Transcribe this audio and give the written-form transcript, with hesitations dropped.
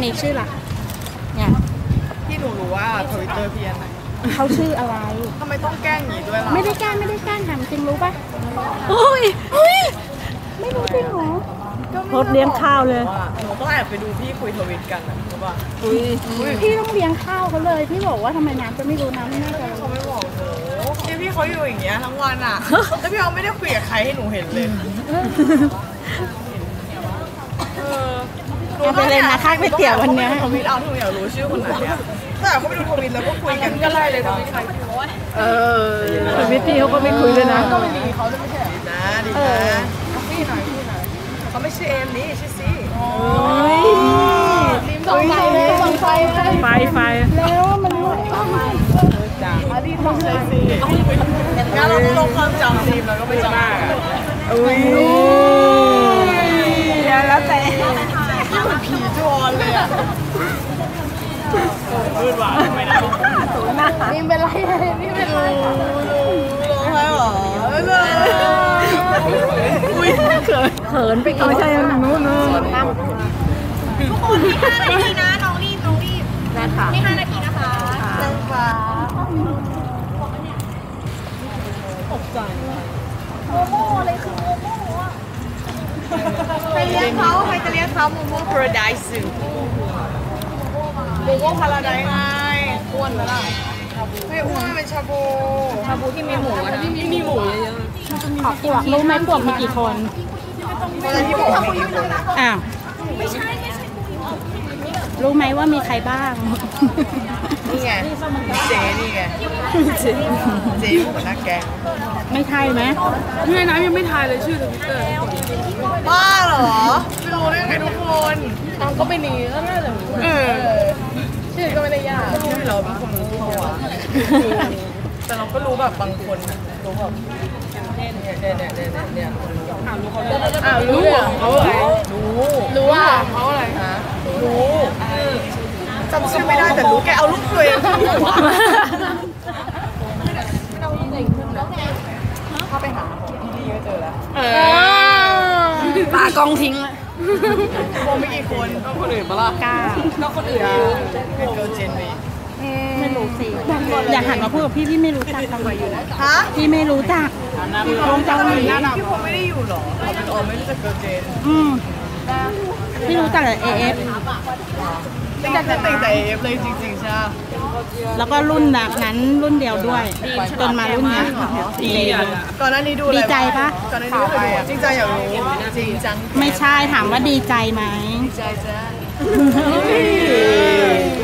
นี้ชื่ออะไรเนี่ยพี่หนูรู้ว่าทวิตเตอร์พี่อันไหนเขาชื่ออะไรทำไมต้องแกล้งอย่างนี้ด้วยล่ะไม่ได้แกล้งถามจริงรู้ปะโอ้ยไม่รู้จริงเหรอโพสเลี้ยงข้าวเลยหนูต้องแอบไปดูพี่คุยทวิตกันนะรู้ป่ะพี่ต้องเลี้ยงข้าวเขาเลยพี่บอกว่าทำไมน้ำจะไม่รู้น้ำไม่น่าจะเขาไม่บอกหนูพี่เขาอยู่อย่างเงี้ยทั้งวันอ่ะแล้วพี่เขาไม่ได้คุยกับใครให้หนูเห็นเลยเอาไปเลยนะค่าก๋วยเตี๋ยววันนี้ทวิตเอาหนูอยากรู้ชื่อคนไหนอ่ะแต่เขาไปดูทวิตแล้วก็คุยกันก็ไล่เลยทวิตใครทวิตพี่เขาก็ไม่คุยเลยนะก็ไม่มีเขาจะไม่ใช่ดีนะพี่หน่อยเขาไม่ชื่อเอมนี่ชื่อซีส่องไฟเลยส่องไฟแล้วมันรู้จ้าดีมากเลยสิงั้นเราลงความจำทีมแล้วก็ไม่จำแล้วแต่ผีจวนเลยอ่ะมืดหวานไม่ได้นี่เป็นไรนี่เป็นไรร้องไห้หรออุ้ยเขินไปก่อนไม่ใช่นู้นทุกคนที่5 นาทีนะน้องรีบนะคะที่5 นาทีนะคะตกใจโมโม่อะไรคือโมโม่อะใครจะเลี้ยงเขาโมโม่ Paradise Zoo โมโม่ Paradise ไงอ้วนแล้วล่ะไม่อ้วนเป็นชาบูที่มีหมูนะที่มีหมูเยอะขอบคุณรู้ไหมพวกมีกี่คนที่บอกมีกี่คนอ้าวรู้ไหมว่ามีใครบ้างนี่ไงเจ๊นี่ไงเจ๊หัวหน้าแกงไม่ทายไหมพี่น้ำยังไม่ทายเลยชื่อทวิตเตอร์บ้าเหรอไม่รู้ได้ไงทุกคนก็ไม่หนีก็น่าจะชื่อก็ไม่ได้ยากเราเป็นคนรู้ตัวแต่เราก็รู้แบบบางคนรู้แบบเนี่ยรู้เขาอะไรรู้ว่าเขาอะไรฮะรู้จำชื่อไม่ได้แต่รู้แกเอาลูกตัวเองเข้าไปหาพี่ก็เจอแล้วปากองทิ้งเลยโมไม่กี่คนต้องคนอื่นปะล่ะต้องคนอื่นเป็นเกิร์ลเจนไหมไม่รู้สิอยากหันมาพูดกับพี่ไม่รู้จักทำไมอยู่นะพี่ไม่รู้จักวงเกาหลีพี่คงไม่ได้อยู่หรอเขาเป็นไม่รู้จักเกิร์ลเจนพี่รู้จักแต่ AF ไม่จักแต่ AF เลยจริงๆใช่แล้วก็รุ่นนั้นรุ่นเดียวด้วยจนมารุ่นนี้ก่อนหน้านี้ดูดีใจปะก่อนหน้านี้ดูจริงใจอยากรู้จริงจังไม่ใช่ถามว่าดีใจไหมดีใจจ้ะ